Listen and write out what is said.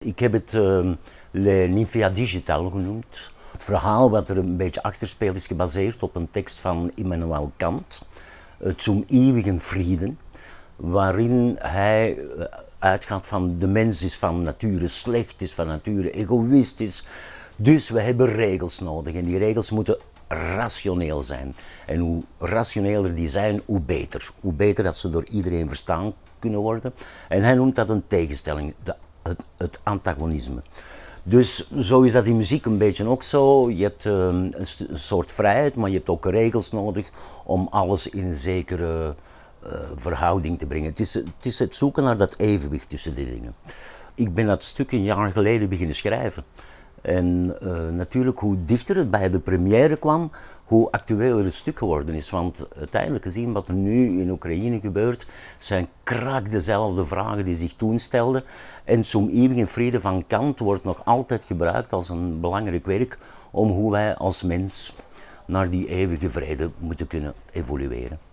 Ik heb het Le Nymphea Digital genoemd. Het verhaal wat er een beetje achter speelt is gebaseerd op een tekst van Immanuel Kant, Zum ewigen Frieden, waarin hij uitgaat van de mens is van nature slecht, is van nature egoïstisch. Dus we hebben regels nodig en die regels moeten rationeel zijn. En hoe rationeler die zijn, hoe beter. Hoe beter dat ze door iedereen verstaan kunnen worden. En hij noemt dat een tegenstelling, het antagonisme. Dus zo is dat in muziek een beetje ook zo. Je hebt een soort vrijheid, maar je hebt ook regels nodig om alles in een zekere verhouding te brengen. Het is het zoeken naar dat evenwicht tussen die dingen. Ik ben dat stuk een jaar geleden beginnen schrijven. En natuurlijk, hoe dichter het bij de première kwam, hoe actueler het stuk geworden is. Want uiteindelijk gezien wat er nu in Oekraïne gebeurt, zijn krak dezelfde vragen die zich toen stelden. En Zum ewigen Frieden van Kant wordt nog altijd gebruikt als een belangrijk werk om hoe wij als mens naar die eeuwige vrede moeten kunnen evolueren.